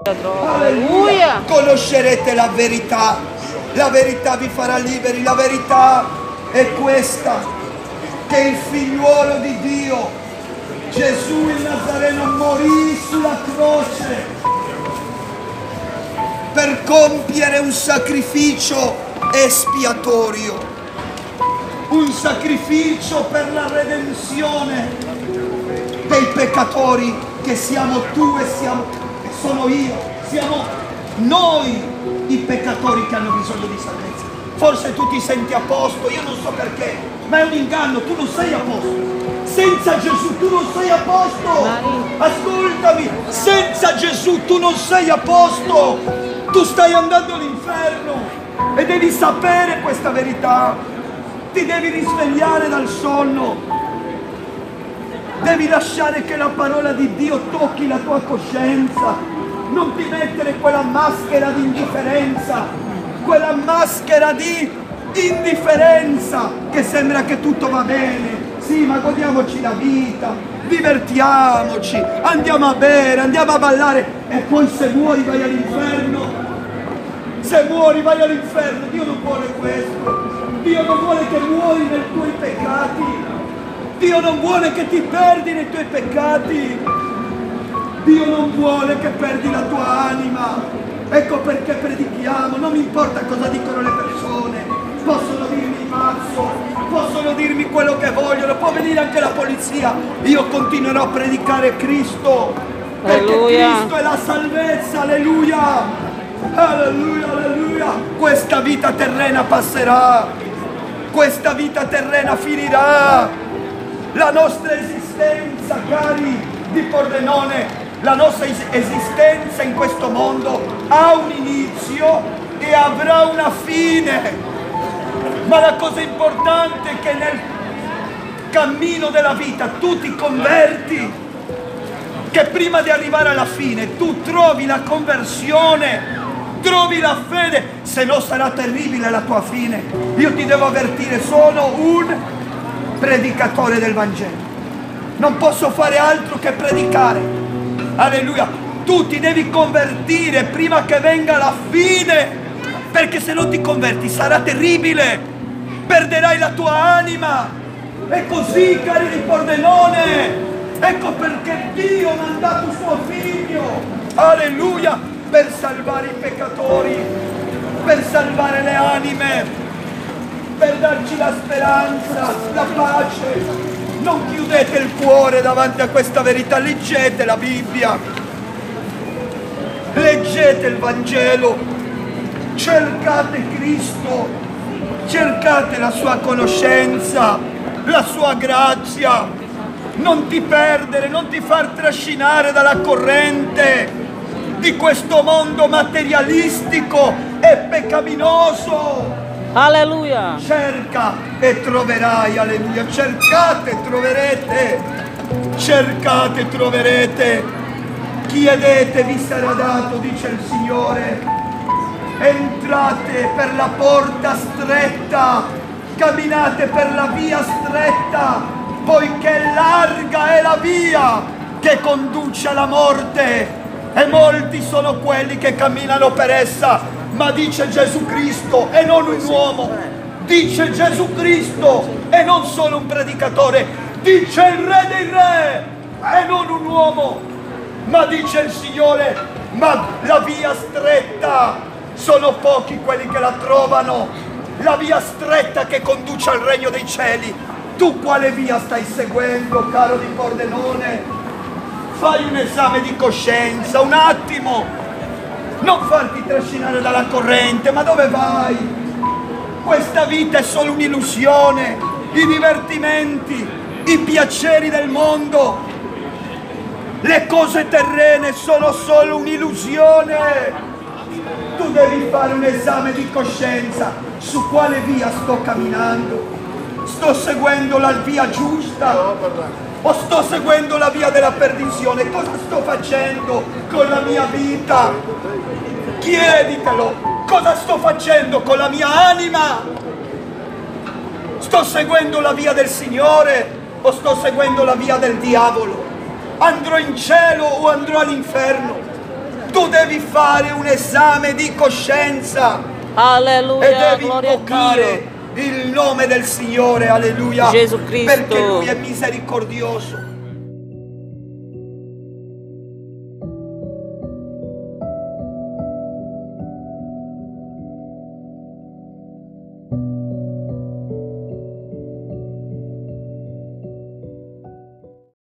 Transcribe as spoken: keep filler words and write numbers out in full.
Alleluia. Conoscerete la verità, la verità vi farà liberi. La verità è questa, che il figliuolo di Dio, Gesù il Nazareno, morì sulla croce per compiere un sacrificio espiatorio, un sacrificio per la redenzione dei peccatori che siamo tu e siamo, e sono io, siamo noi i peccatori che hanno bisogno di salvezza. Forse tu ti senti a posto, io non so perché, ma è un inganno, tu non sei a posto. Senza Gesù tu non sei a posto. Ascoltami, senza Gesù tu non sei a posto. Tu stai andando all'inferno e devi sapere questa verità. Ti devi risvegliare dal sonno. Devi lasciare che la parola di Dio tocchi la tua coscienza. Non ti mettere quella maschera di indifferenza, quella maschera di indifferenza che sembra che tutto va bene. Sì, ma godiamoci la vita, divertiamoci, andiamo a bere, andiamo a ballare e poi se muori vai all'inferno. Se muori vai all'inferno. Dio non vuole questo. Dio non vuole che muori nei tuoi peccati. Dio non vuole che ti perdi nei tuoi peccati. Dio non vuole che perdi la tua anima. Ecco perché predichiamo. Non mi importa cosa dicono le persone. Possono dirmi mazzo, possono dirmi quello che vogliono, può venire anche la polizia. Io continuerò a predicare Cristo, perché alleluia. Cristo è la salvezza. Alleluia, alleluia, alleluia. Questa vita terrena passerà, questa vita terrena finirà. La nostra esistenza, cari di Pordenone, la nostra esistenza in questo mondo ha un inizio e avrà una fine. Ma la cosa importante è che nel cammino della vita tu ti converti, che prima di arrivare alla fine tu trovi la conversione, trovi la fede, se no sarà terribile la tua fine. Io ti devo avvertire, sono un predicatore del Vangelo, non posso fare altro che predicare. Alleluia. Tu ti devi convertire prima che venga la fine, perché se non ti converti sarà terribile, perderai la tua anima. È così, cari di Pordenone. Ecco perché Dio ha mandato suo figlio, alleluia, per salvare i peccatori, per salvare le anime, per darci la speranza, la pace. Non chiudete il cuore davanti a questa verità, leggete la Bibbia, leggete il Vangelo, cercate Cristo, cercate la sua conoscenza, la sua grazia. Non ti perdere, non ti far trascinare dalla corrente di questo mondo materialistico e peccaminoso. Alleluia. Cerca e troverai, alleluia. Cercate e troverete, cercate e troverete. Chiedete, vi sarà dato, dice il Signore. Entrate per la porta stretta, camminate per la via stretta, poiché larga è la via che conduce alla morte e molti sono quelli che camminano per essa. Ma dice Gesù Cristo e non un uomo, dice Gesù Cristo e non solo un predicatore, dice il Re dei Re e non un uomo, ma dice il Signore, ma la via stretta, sono pochi quelli che la trovano, la via stretta che conduce al regno dei cieli. Tu quale via stai seguendo, caro di Pordenone? Fai un esame di coscienza, un attimo. Non farti trascinare dalla corrente, ma dove vai? Questa vita è solo un'illusione, i divertimenti, i piaceri del mondo, le cose terrene sono solo un'illusione. Tu devi fare un esame di coscienza, su quale via sto camminando? Sto seguendo la via giusta o sto seguendo la via della perdizione? Cosa sto facendo con la mia vita? Chieditelo, cosa sto facendo con la mia anima? Sto seguendo la via del Signore o sto seguendo la via del diavolo? Andrò in cielo o andrò all'inferno? Tu devi fare un esame di coscienza e Alleluia, devi gloria a invocare Dio. il nome del Signore, alleluia, Gesù Cristo. perché Lui è misericordioso.